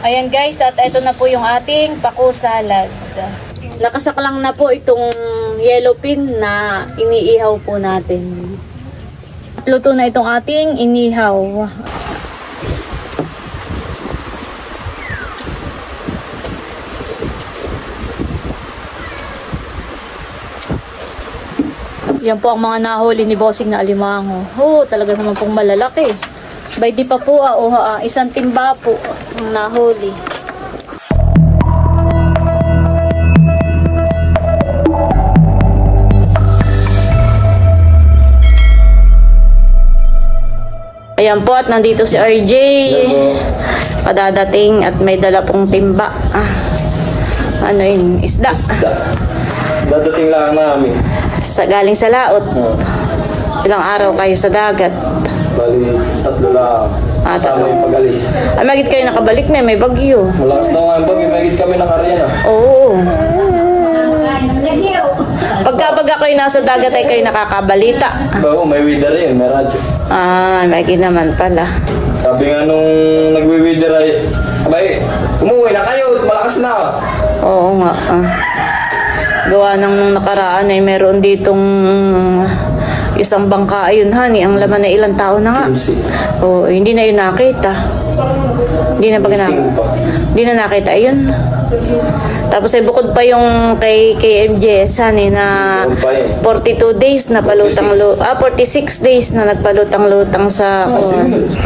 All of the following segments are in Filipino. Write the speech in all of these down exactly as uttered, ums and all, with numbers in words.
Ayan guys, at ito na po yung ating pako salad. Nakasaklang na po itong yellow pin na iniihaw po natin. At luto na itong ating inihaw. Yan po ang mga nahuli ni Bossing na alimango. Oh, talaga naman pong malalaki. Bay di pa po ah, oh, ah, isang timba po ang nahuli. Ayan po at nandito si R J. Padadating at may dala pong timba. Ah, ano yun? Isda. Isda. Dadating lang namin. Sa, galing sa laot. Hmm. Ilang araw kayo sa dagat? Bali, tatlo lang. Ah, kasama yung pag-alis. Ay, magit kayo nakabalik na, may bagyo. Malakas daw nga yung bagyo, magit kami ng Ariana. Oo. Pagka pag ako'y nasa dagat ay kayo nakakabalita. Oo, may weather yun, may radyo. Ah, magit naman pala. Sabi nga nung nagwi-weather ay, abay, umuwi na kayo, malakas na. Oo nga. Ah. Gawa nang nung nakaraan ay meron ditong isang bangka, ayun honey, ang laman na ilang tao na nga. Oh, hindi na yun nakita. Hindi na ba nakita? Hindi na nakita yun. Tapos ay bukod pa yung kay K M J S honey na forty-two days na palutang lu ah forty-six days na nagpalutang-lutang sa oh.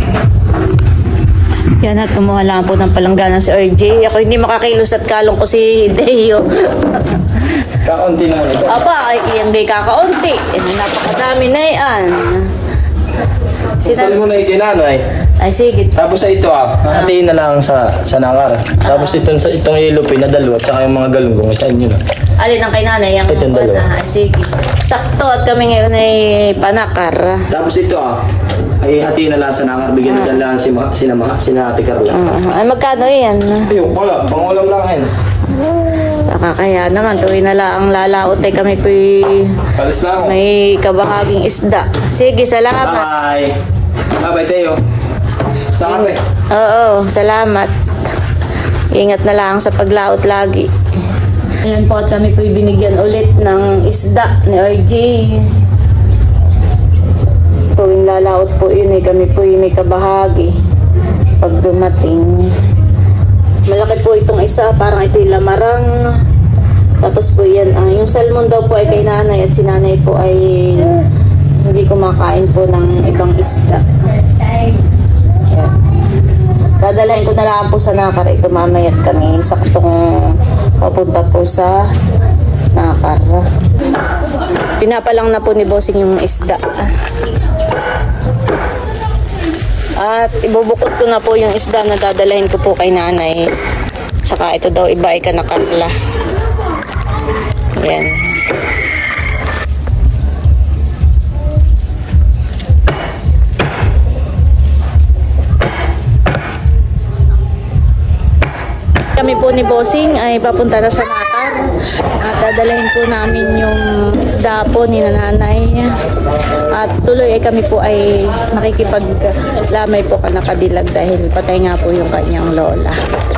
Yan at kumuha lang po ng palanggana si R J. Ako hindi makakilos at kalong ko si Deo. Kakaunti naman ito. Apa, yan di kakaunti. Eh, napakadami na yan. Sali mo na yung kinanay. Ay, sige. Tapos sa ito ah, hatiin na lang sa, sa nakar. Tapos itong, itong yellow pin na dalawa, at saka yung mga galunggong, isa inyo na. Alin ang kay nanay? Yung itong dalawa. Ay, sige. Sakto at kami ngayon ay panakar. Tapos ito ah, ay hatiin na lang sa nakar, bigyan na lang si, si, si Ate Carla. Uh, ay, magkano yan? Ayun, wala. Pangulam lang yan. Kaya naman, tuloy na lang ang lalaot ay kami po may kabahaging isda. Sige, salamat. Bye. Bye, Teo. Salamat. Oo, salamat. Ingat na lang sa paglaot lagi. Ayan po at kami po binigyan ulit ng isda ni R J. Tuwing lalaot po yun ay kami po may kabahagi pag dumating. Malaki po itong isa, parang ito yung lamarang. Tapos po yan, uh, yung salmon daw po ay kay nanay at si nanay po ay hindi kumakain po ng ibang isda. Yan. Dadalahin ko na lang po sa Nakar. Ito mamaya at kami saktong papunta po sa Nakar. Pinapalang na po ni Bossing yung isda. At ibubukod ko na po yung isda na dadalahin ko po kay nanay. Saka ito daw iba ay kanakarla. Yan. Kami po ni Bossing ay papunta na sa Nakar. At dadalahin po namin yung isda po ni nanay. At tuloy ay kami po ay makikipaglamay po ka nakadilag dahil patay nga po yung kanyang lola.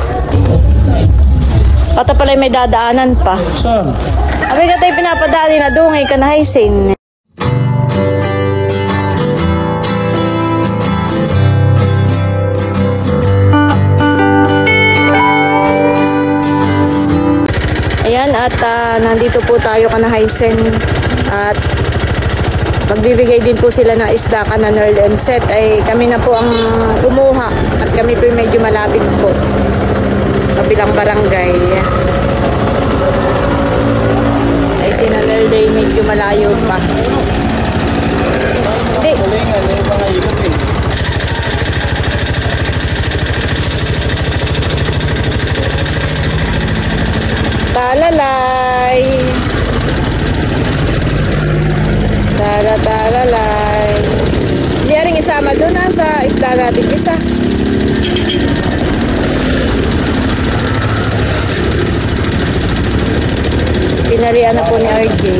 Pata pala may dadaanan pa. Saan? Abay ka tayo pinapadali na dungay ka na haisin. Ayan at uh, nandito po tayo ka na haisin at magbibigay din po sila ng isda ka na Nerl and Set ay kami na po ang kumuha at kami po medyo malapit po kabilang barangay ay si Nerl day medyo malayo pa hindi talalay Tala-talalay. Hindi rin isama doon ha, sa isda natin isa. Pinalian na po ni R J.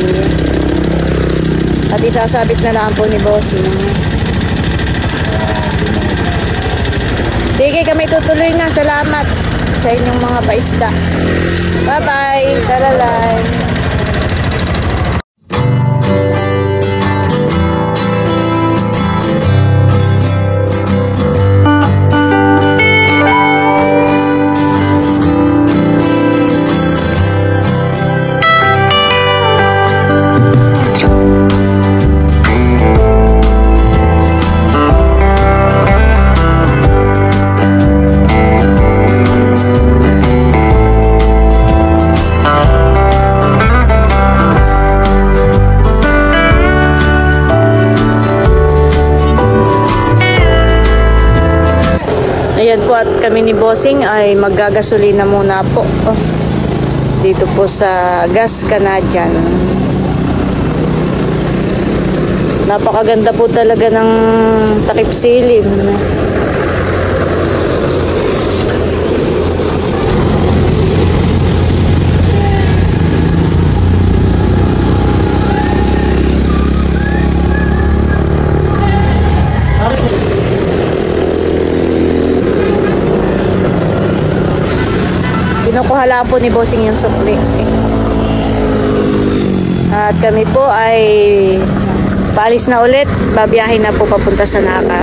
At isasabit na lang po ni Bossing. Sige, kami tutuloy na. Salamat. sa inyong mga paisda. Bye-bye! Talalay! Ayan po, at kami ni Bossing ay maggagasolina muna po. Oh, dito po sa Gas Canadian. Napakaganda po talaga ng takip silim. Kinukuhala po ni Bossing yung sukli. At kami po ay paalis na ulit. Babiyahin na po papunta sa Nakar.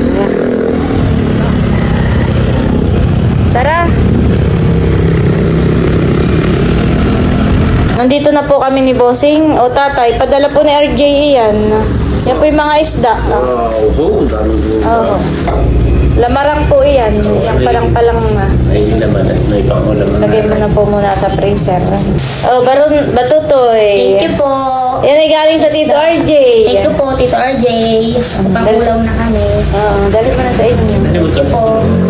Tara! Nandito na po kami ni Bossing. O tatay, padala po ni R J yan. Yan po yung mga isda. Oo, dami po. Oo. Lamarang po iyan. Yung palang-palang na. Ay, laman. May pangulam. Lagay mo na po muna sa freezer. Oh, Baron, Batutoy. Thank you po. Yan ay galing sa Tito R J. Thank you po, Tito R J. Pangulaw na kami. Oo, dali mo na sa inyo. Thank you po.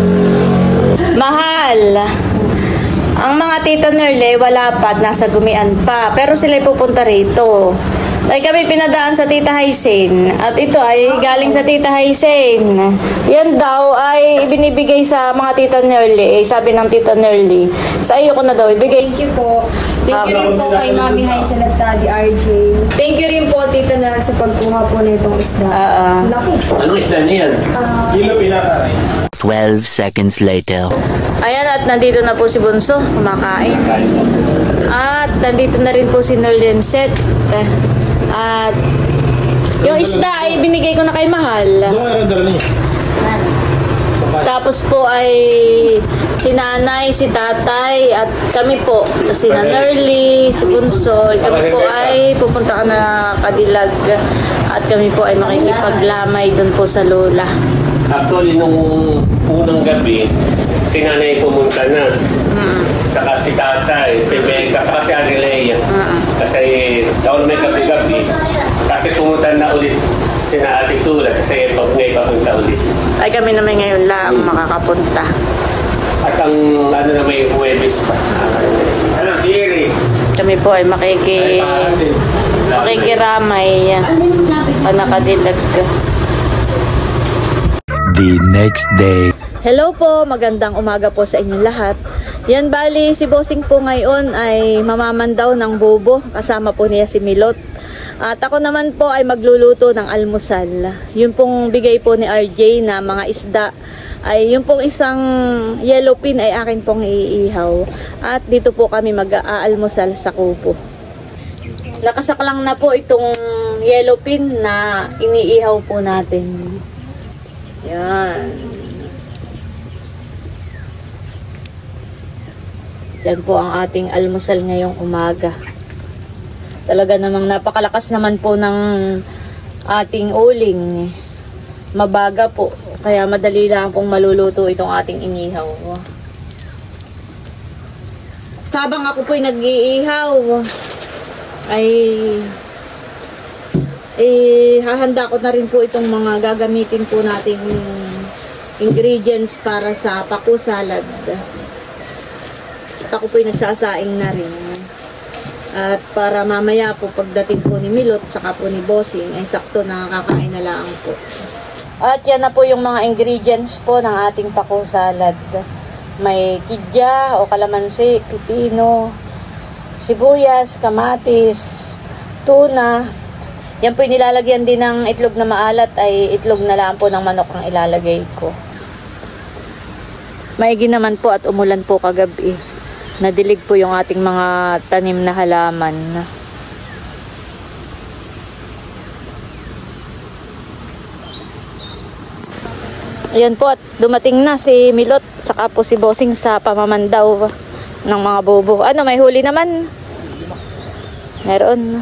Mahal. Ang mga Tita Nerle, wala pa, nasa Gumian pa. Pero sila'y pupunta rito. Ay kami pinadaan sa Tita Hysen. At ito ay galing sa Tita Hysen. Yan daw ay ibinibigay sa mga Tita Nerle. Eh, sabi ng Tita Nerle, sa iyo ko na daw ibigay. Thank you po. Thank you rin po kay Mami Hysen at Daddy R J. Thank you rin po, Tita Nel, sa pagkuha po nitong isda. Oo. Laki. Anong isda niyan? Kilo pinaka. twelve seconds later. Ayan, at nandito na po si Bunso, kumakain. At nandito na rin po si Nerlenset. At yung isda ay binigay ko na kay Mahal. Tapos po ay si nanay, si tatay, at kami po, si Nanerly, si Bunso, kami po ay pupunta ka na Kadilag. At kami po ay makikipaglamay doon po sa Lola. Actually, nung unang gabi, si nanay pumunta na. Mm. Saka si tatay, si Becca, saka si Aguilea. Mm. Kasi taon may gabi-gabi. Kasi pumunta na ulit si na Ate Tula kasi pag may papunta ulit. Ay kami naman ngayon lang makakapunta. At ang ano na may Huwebes pa. Ano, Siri? Kami po ay makiki makikiramay pa nakadilag. The next day. Hello po, magandang umaga po sa inyong lahat. Yan bali, si Bossing po ngayon ay mamamandaw ng bobo. Kasama po niya si Milot. At ako naman po ay magluluto ng almusal. Yung pong bigay po ni R J na mga isda ay yung pong isang yellow pin ay akin pong iihaw. At dito po kami mag-aalmusal sa kubo. Nakasaklang na po itong yellow pin na iniihaw po natin. Yan. Yan po ang ating almusal ngayong umaga. Talaga namang napakalakas naman po ng ating uling. Mabaga po. Kaya madali lang pong maluluto itong ating inihaw. Habang ako po'y nag-iihaw, ay eh, hahanda ko na rin po itong mga gagamitin po nating ingredients para sa paku salad. At ako po'y nagsasaing na rin. At para mamaya po pagdating po ni Milot saka po ni Bossing ay sakto na kakain na lang po. At yan na po yung mga ingredients po ng ating paku salad. May kidya o kalamansi, pipino, sibuyas, kamatis, tuna. Yan po yung nilalagyan din ng itlog na maalat ay itlog na lang po ng manok ang ilalagay ko. Maigi naman po at umulan po kagabi. Nadilig po yung ating mga tanim na halaman. Ayan po at dumating na si Milot saka po si Bossing sa pamamandaw ng mga bobo. Ano, may huli naman? Meron.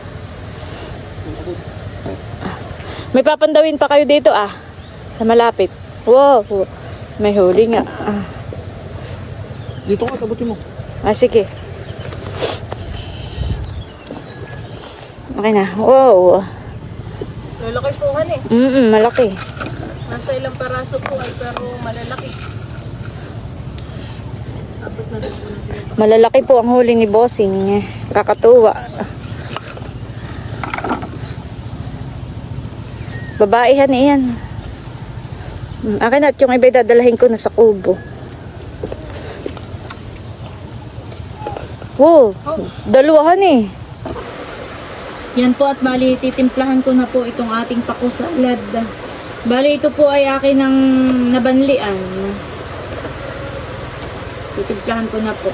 May papandawin pa kayo dito ah. Sa malapit. Wow. May huli nga. Ah. Dito ka, tabutin mo. Ah, sige. Okay na. Wow. Lalaki po han eh. Mm, malaki. Nasa ilang paraso po ay pero malalaki. Malalaki po ang huli ni Bossing. Kakatuwa. Babaihan iyan. Hmm, akin at yung iba dadalahin ko na sa kubo. Wow, dalawahan eh. Yan po at bali titimplahan ko na po itong ating pakusalad. Bali ito po ay akin ng nabanlian. Titimplahan ko na po.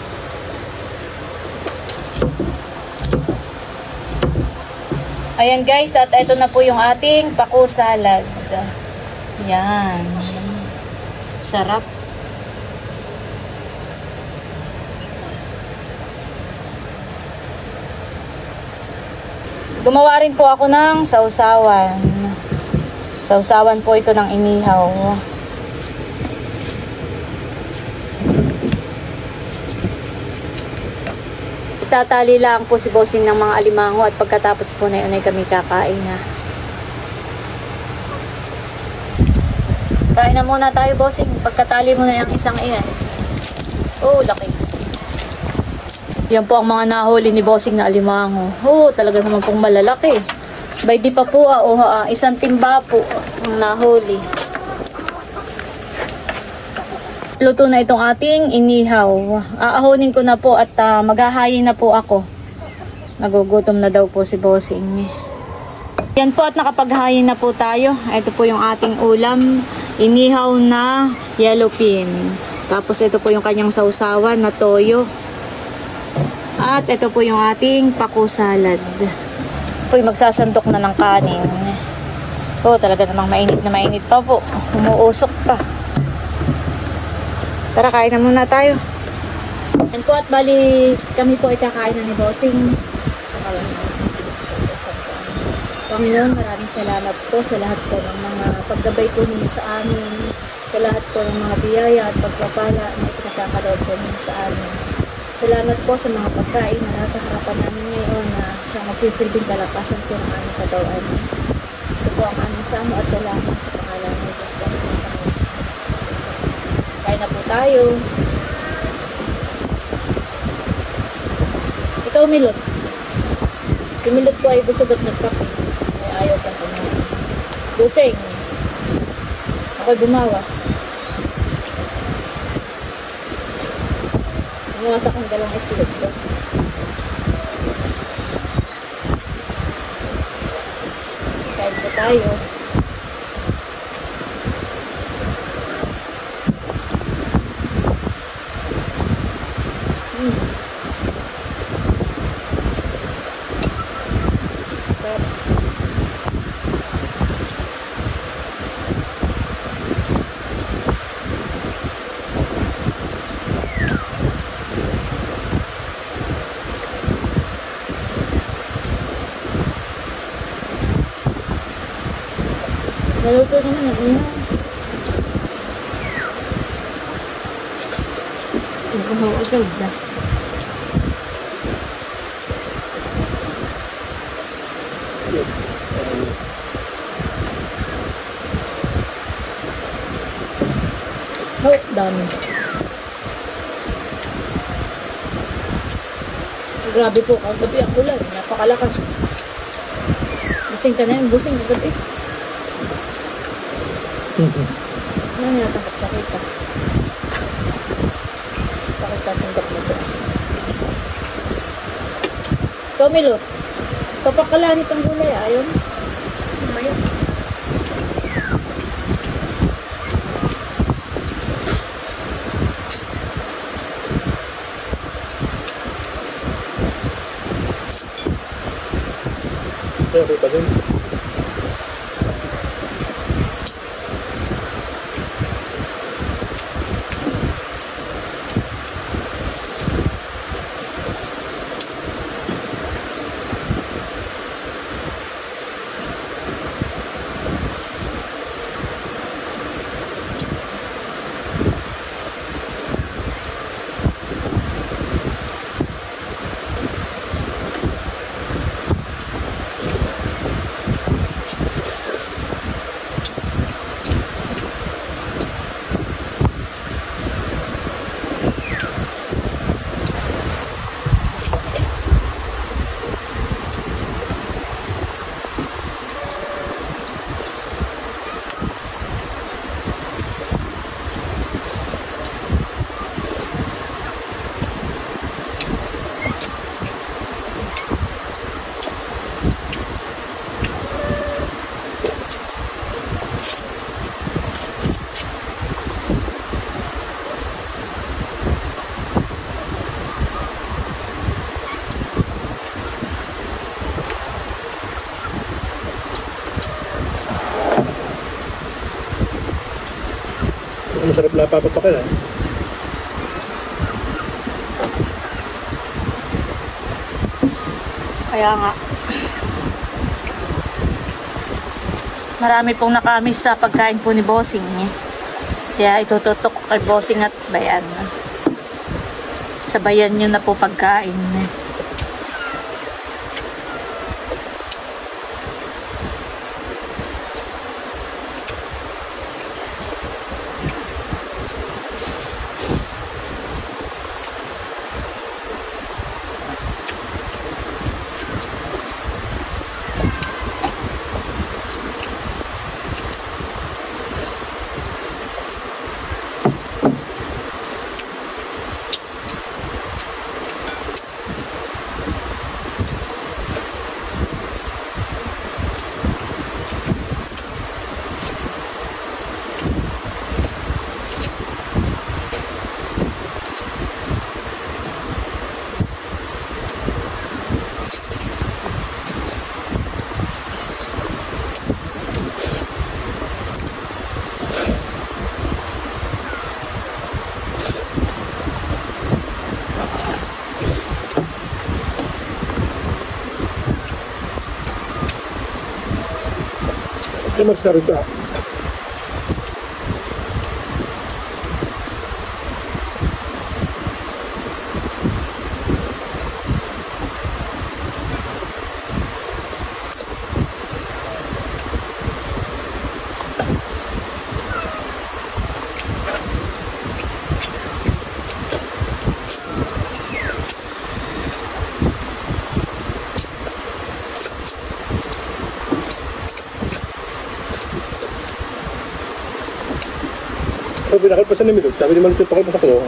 Ayan guys, at ito na po yung ating paku salad. Yan. Sarap. Gumawa rin po ako ng sausawan. Sausawan po ito ng inihaw. Tatali lang po si Bossing ng mga alimango at pagkatapos po na yun ay kami kakain na. Kain na muna tayo, Bossing. Pagkatali mo na yung isang iyan. Oh, laki. Yan po ang mga nahuli ni Bossing na alimango. Oh, talaga naman pong malalaki. Bay di pa po, ah, oh, ah, isang timba po ang nahuli. Luto na itong ating inihaw. Aahonin ko na po at uh, maghahayin na po ako. Nagugutom na daw po si Bossing. Yan po at nakapaghayin na po tayo. Ito po yung ating ulam. Inihaw na yellow pin. Tapos ito po yung kanyang sausawan na toyo. At ito po yung ating paku salad. Po yung magsasandok na ng kanin. Oh, talaga namang mainit na mainit pa po. Umuusok pa. Tara, kain na muna tayo. Yan po at bali kami po ay kakain na ni Bossing. Sa kalang Panginoon, maraming salamat po sa lahat po ng mga paggabay po ninyo sa amin. Sa lahat po ng mga biyaya at pagpapala na itinakakalood po ninyo sa amin. Salamat po sa mga pagkain na nasa harapan namin ngayon na siyang magsisilbing kalakasan po ng aming katawan. Ito po ang aming samo at dalangin sa pangalan ng Diyos sa amin sa amin. Kain na po tayo. Ikaw, Milot. Si Milot po ay busog at nagkape. Ay ayaw ka kumain. Busing. Ako'y bumawas. Bumawas akong dalawang itlog ko. Kain po tayo. Naluto naman ang una. Iguhaw agad na. Oh, dami. Grabe po, kagabi ang ulan. Napakalakas. Busing ka na yun, busing kagabi. Ano nga natangkap sa kita? Bakit kasundok mo ito? Ikaw, Milot. Papakalanit ang gulay, ayon. Mayon. Siyempre pa din. Masarap na papapakin ah. Kaya nga. Marami pong nakamis sa pagkain po ni Bossing. Eh. Kaya itututok ko kay Bossing at bayan. Sabayan nyo na po pagkain. Eh. Ay magsalita. Sabi nakalpasan na minute, sabi naman ito pakalpas ako.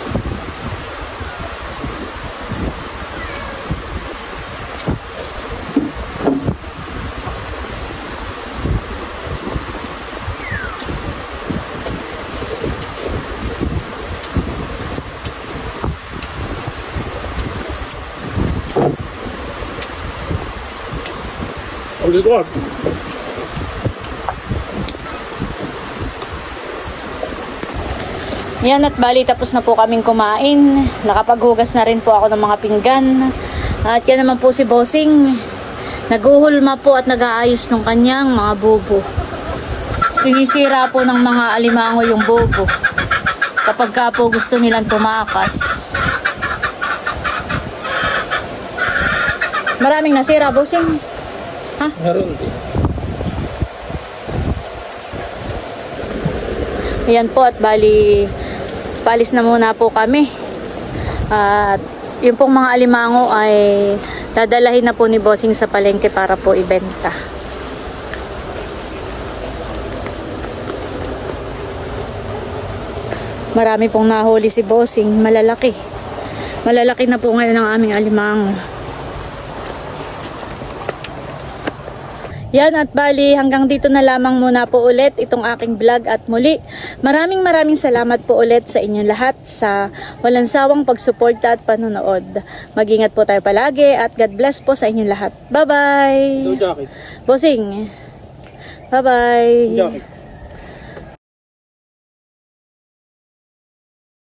Ang dito ka. Yan at bali tapos na po kaming kumain. Nakapaghugas na rin po ako ng mga pinggan. At yan naman po si Bossing. Naguhulma po at nag-aayos ng kanyang mga bubo. Sinisira po ng mga alimango yung bubo. Kapag ka po gusto nilang tumakas. Maraming nasira, Bossing. Ha? Meron din. Ayan po at bali palis na muna po kami. At yung pong mga alimango ay dadalahin na po ni Bossing sa palengke para po ibenta. Marami pong nahuli si Bossing, malalaki. Malalaki na po ngayon ang aming alimango. Yan at bali hanggang dito na lamang muna po ulit itong aking vlog at muli. Maraming maraming salamat po ulit sa inyong lahat sa walang sawang pagsuporta at panonood. Mag-ingat po tayo palagi at God bless po sa inyong lahat. Bye bye! Bossing! Bye bye!